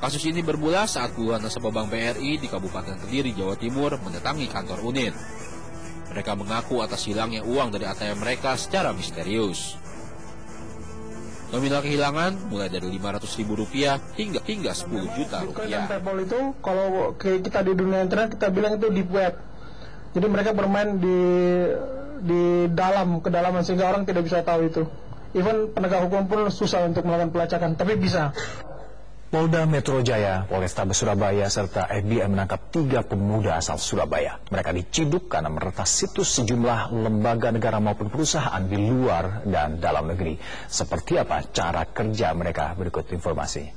Kasus ini bermula saat puluhan nasabah Bank BRI di Kabupaten Kediri, Jawa Timur mendatangi kantor unit. Mereka mengaku atas hilangnya uang dari ATM mereka secara misterius. Nominal kehilangan mulai dari Rp500.000 hingga 10 juta rupiah. PayPal itu kalau kita di dunia internet kita bilang itu deep web. Jadi mereka bermain di kedalaman sehingga orang tidak bisa tahu itu. Even penegak hukum pun susah untuk melakukan pelacakan, tapi bisa. Polda Metro Jaya, Polrestabes Surabaya, serta FBI menangkap 3 pemuda asal Surabaya. Mereka diciduk karena meretas situs sejumlah lembaga negara maupun perusahaan di luar dan dalam negeri. Seperti apa cara kerja mereka? Berikut informasi.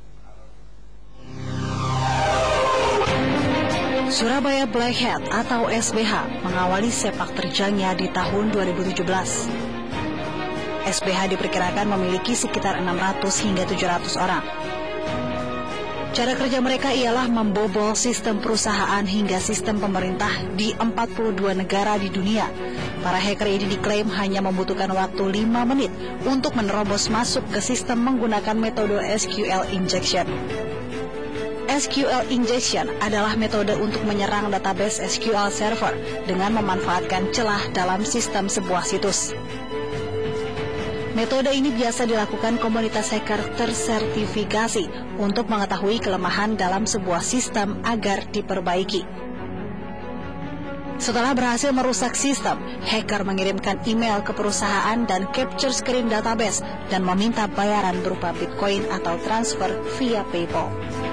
Surabaya Black Hat atau SBH mengawali sepak terjangnya di tahun 2017. SBH diperkirakan memiliki sekitar 600 hingga 700 orang. Cara kerja mereka ialah membobol sistem perusahaan hingga sistem pemerintah di 42 negara di dunia. Para hacker ini diklaim hanya membutuhkan waktu 5 menit untuk menerobos masuk ke sistem menggunakan metode SQL injection. SQL injection adalah metode untuk menyerang database SQL server dengan memanfaatkan celah dalam sistem sebuah situs. Metode ini biasa dilakukan komunitas hacker tersertifikasi untuk mengetahui kelemahan dalam sebuah sistem agar diperbaiki. Setelah berhasil merusak sistem, hacker mengirimkan email ke perusahaan dan capture screen database dan meminta bayaran berupa Bitcoin atau transfer via PayPal.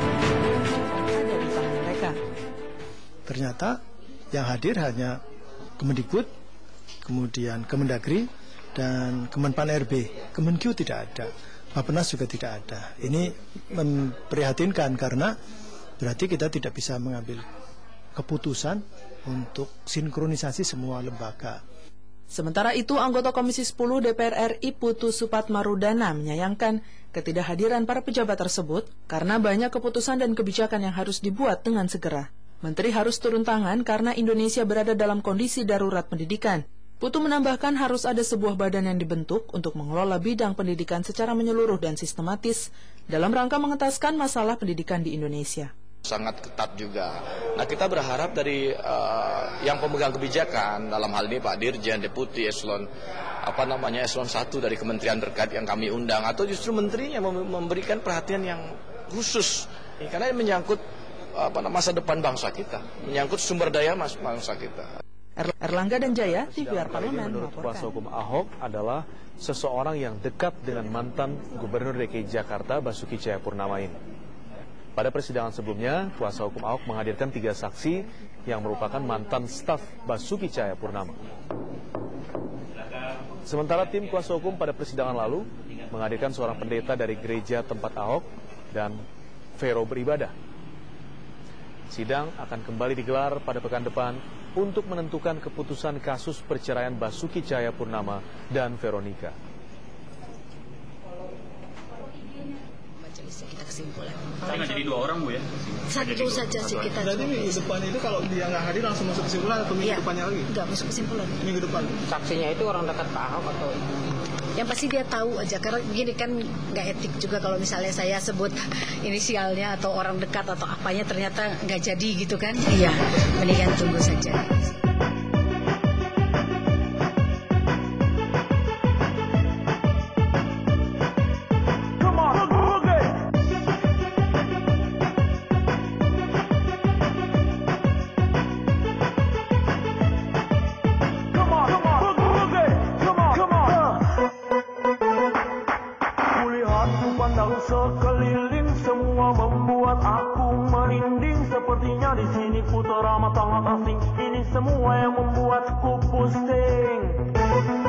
Ternyata yang hadir hanya Kemendikbud, kemudian Kemendagri, dan Kemenpan RB, Kemenkyu tidak ada, Bappenas juga tidak ada. Ini memprihatinkan karena berarti kita tidak bisa mengambil keputusan untuk sinkronisasi semua lembaga. Sementara itu, anggota Komisi 10 DPR RI Putu Supatmarudana menyayangkan ketidakhadiran para pejabat tersebut karena banyak keputusan dan kebijakan yang harus dibuat dengan segera. Menteri harus turun tangan karena Indonesia berada dalam kondisi darurat pendidikan. Putu menambahkan harus ada sebuah badan yang dibentuk untuk mengelola bidang pendidikan secara menyeluruh dan sistematis dalam rangka mengentaskan masalah pendidikan di Indonesia. Sangat ketat juga. Nah, kita berharap dari yang pemegang kebijakan dalam hal ini Pak Dirjen, Deputi, Eselon 1 dari kementerian terkait yang kami undang atau justru menterinya memberikan perhatian yang khusus karena ini menyangkut masa depan bangsa kita, menyangkut sumber daya bangsa kita. Erlangga dan Jaya, TVR Parlemen menurut kuasa hukum Ahok adalah seseorang yang dekat dengan mantan Gubernur DKI Jakarta Basuki Cahayapurnama ini. Pada persidangan sebelumnya, kuasa hukum Ahok menghadirkan 3 saksi yang merupakan mantan staf Basuki Cahayapurnama. Sementara tim kuasa hukum pada persidangan lalu menghadirkan seorang pendeta dari gereja tempat Ahok dan Vero beribadah. Sidang akan kembali digelar pada pekan depan untuk menentukan keputusan kasus perceraian Basuki Cahayapurnama dan Veronica. Kita kesimpulan. Nggak jadi 2 orang, Bu, ya? Satu saja sih kita. Jadi minggu depan itu kalau dia nggak hadir langsung masuk kesimpulan atau minggu depannya lagi? Enggak masuk kesimpulan. Minggu depan. Saksinya itu orang dekat Pak Ahok atau? Yang pasti dia tahu aja, karena gini kan nggak etik juga kalau misalnya saya sebut inisialnya atau orang dekat atau apanya ternyata nggak jadi gitu kan. Iya, mendingan tunggu saja. Sekeliling semua membuat aku merinding. Sepertinya di sini putera sangat asing. Ini semua yang membuatku pusing.